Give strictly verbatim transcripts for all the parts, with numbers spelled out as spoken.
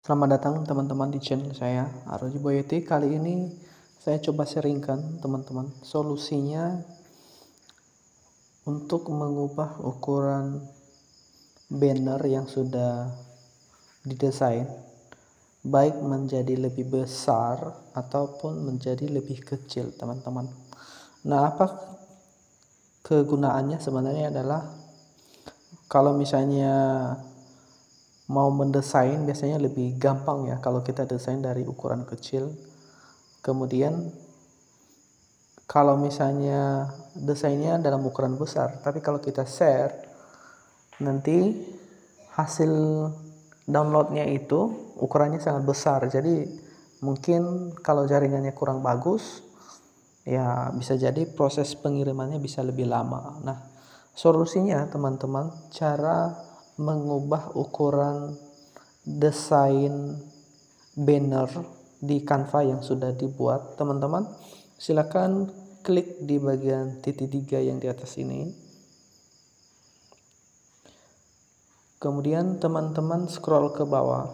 Selamat datang teman-teman di channel saya, Aroji Boyeti. Kali ini saya coba sharingkan teman-teman solusinya untuk mengubah ukuran banner yang sudah didesain baik menjadi lebih besar ataupun menjadi lebih kecil, teman-teman. Nah, apa kegunaannya sebenarnya adalah kalau misalnya mau mendesain biasanya lebih gampang ya kalau kita desain dari ukuran kecil. Kemudian kalau misalnya desainnya dalam ukuran besar, tapi kalau kita share nanti hasil downloadnya itu ukurannya sangat besar. Jadi mungkin kalau jaringannya kurang bagus ya bisa jadi proses pengirimannya bisa lebih lama. Nah, solusinya teman-teman, cara mengubah ukuran desain banner di Canva yang sudah dibuat, teman-teman silakan klik di bagian titik tiga yang di atas ini. Kemudian teman-teman scroll ke bawah.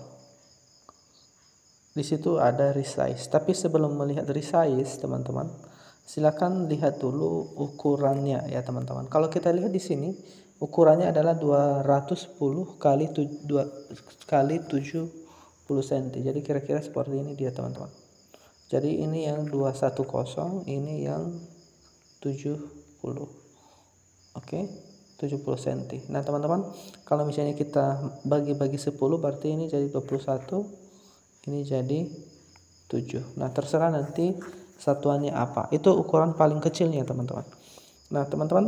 Di situ ada resize. Tapi sebelum melihat resize, teman-teman, silakan lihat dulu ukurannya ya, teman-teman. Kalau kita lihat di sini, ukurannya adalah dua ratus sepuluh kali tujuh puluh sentimeter. Jadi kira-kira seperti ini dia, teman-teman. Jadi ini yang dua ratus sepuluh, ini yang tujuh puluh. Oke, tujuh puluh sentimeter. Nah, teman-teman, kalau misalnya kita bagi-bagi sepuluh berarti ini jadi dua puluh satu, ini jadi tujuh. Nah, terserah nanti satuannya apa. Itu ukuran paling kecilnya, teman-teman. Nah, teman-teman,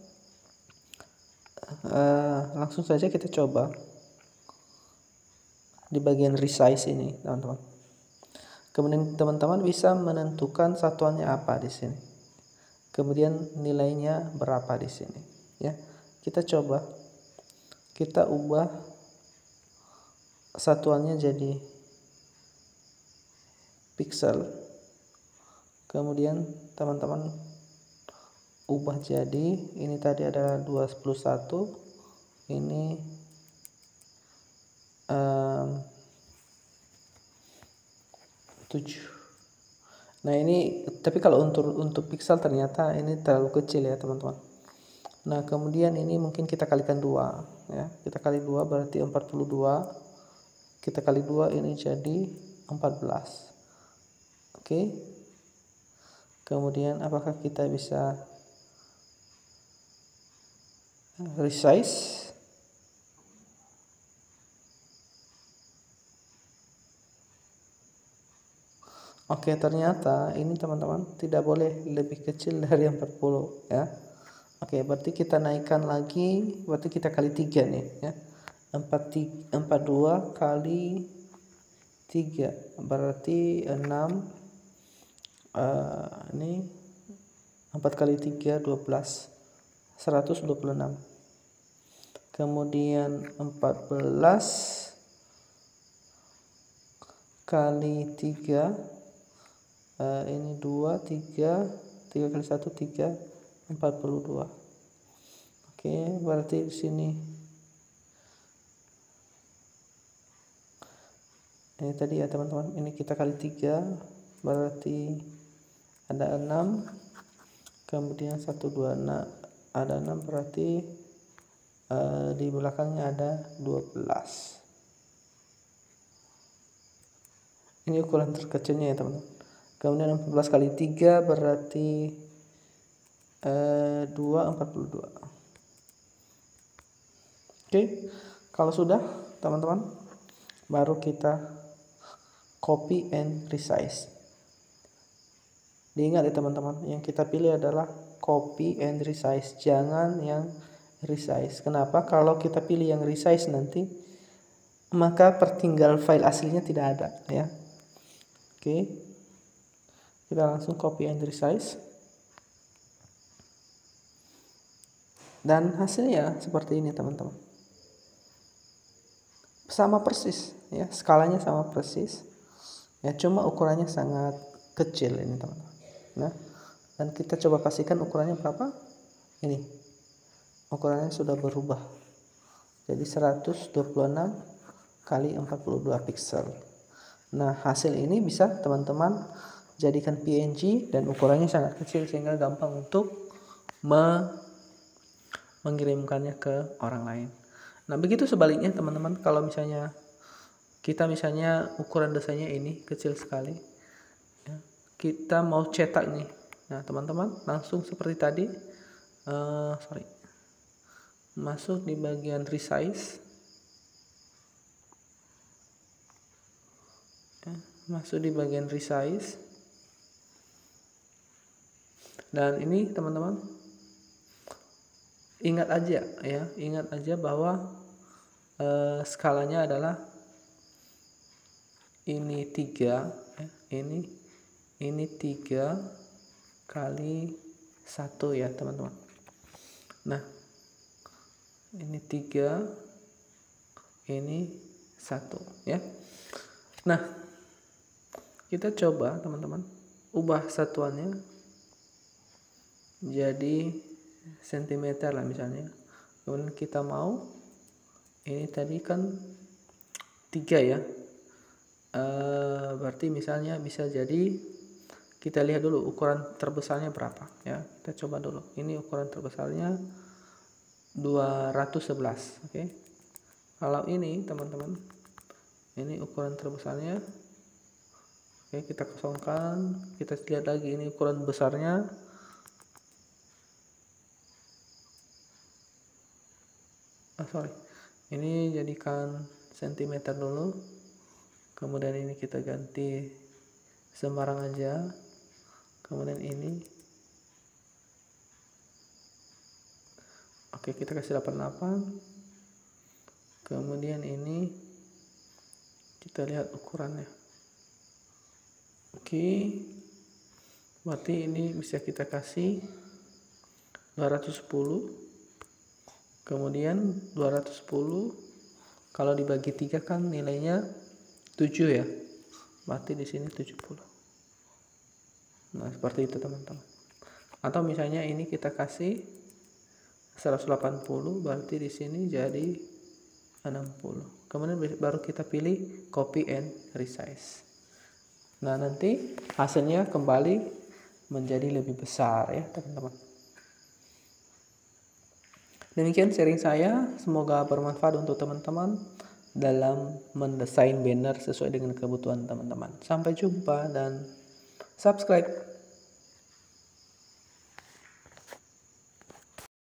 uh, langsung saja kita coba di bagian resize ini, teman-teman. Kemudian teman-teman bisa menentukan satuannya apa di sini. Kemudian nilainya berapa di sini, ya. Kita coba kita ubah satuannya jadi pixel. Kemudian teman-teman ubah jadi ini tadi adalah dua puluh satu, ini um, tujuh. Nah, ini tapi kalau untuk untuk pixel ternyata ini terlalu kecil ya, teman-teman. Nah, kemudian ini mungkin kita kalikan dua ya. Kita kali dua berarti empat puluh dua. Kita kali dua ini jadi empat belas. Oke. Kemudian apakah kita bisa resize? Oke, ternyata ini teman-teman tidak boleh lebih kecil dari empat puluh ya. Oke, berarti kita naikkan lagi, berarti kita kali tiga nih ya. empat puluh dua kali tiga berarti enam. Uh, ini empat kali tiga dua belas, seratus dua puluh enam. Kemudian empat belas kali tiga, uh, ini dua, tiga, tiga kali satu, tiga, empat puluh dua. Oke, berarti di sini ini tadi ya, teman-teman, ini kita kali tiga berarti ada enam. Kemudian satu, dua, enam, ada enam berarti uh, di belakangnya ada dua belas. Ini ukuran terkecilnya ya, teman-teman. Kemudian empat belas kali tiga berarti uh, dua, empat puluh dua. Oke, kalau sudah, teman-teman, baru kita copy and resize. Diingat ya, teman-teman, yang kita pilih adalah copy and resize, jangan yang resize. Kenapa? Kalau kita pilih yang resize nanti maka tertinggal file aslinya tidak ada ya. Oke, kita langsung copy and resize dan hasilnya seperti ini, teman-teman. Sama persis ya, skalanya sama persis ya, cuma ukurannya sangat kecil ini, teman-teman. Nah, dan kita coba pastikan ukurannya berapa. Ini ukurannya sudah berubah jadi seratus dua puluh enam kali empat puluh dua piksel. Nah, hasil ini bisa teman-teman jadikan P N G dan ukurannya sangat kecil sehingga gampang untuk me mengirimkannya ke orang lain. Nah, begitu sebaliknya teman-teman, kalau misalnya kita misalnya ukuran desainnya ini kecil sekali, ya, kita mau cetak nih. Nah, teman-teman langsung seperti tadi, uh, sorry, masuk di bagian resize, ya, masuk di bagian resize, dan ini teman-teman ingat aja ya, ingat aja bahwa uh, skalanya adalah ini tiga, ya, ini ini tiga kali satu ya teman-teman. Nah, ini tiga, ini satu ya. Nah, kita coba teman-teman ubah satuannya jadi sentimeter lah misalnya. Kemudian kita mau ini tadi kan tiga ya, e, berarti misalnya bisa jadi kita lihat dulu ukuran terbesarnya berapa ya. Kita coba dulu, ini ukuran terbesarnya dua ratus sebelas. Oke, okay. Kalau ini teman-teman, ini ukuran terbesarnya, oke, okay, kita kosongkan, kita lihat lagi ini ukuran besarnya, ah sorry, ini jadikan sentimeter dulu, kemudian ini kita ganti sembarang aja, kemudian ini, oke, kita kasih delapan puluh delapan, kemudian ini kita lihat ukurannya, oke, berarti ini bisa kita kasih dua ratus sepuluh, kemudian dua ratus sepuluh kalau dibagi tiga kan nilainya tujuh ya, berarti di sini tujuh puluh. Nah, seperti itu teman-teman. Atau misalnya ini kita kasih seratus delapan puluh, berarti di sini jadi enam puluh. Kemudian baru kita pilih copy and resize. Nah, nanti hasilnya kembali menjadi lebih besar ya teman-teman. Demikian sharing saya, semoga bermanfaat untuk teman-teman dalam mendesain banner sesuai dengan kebutuhan teman-teman. Sampai jumpa dan subscribe.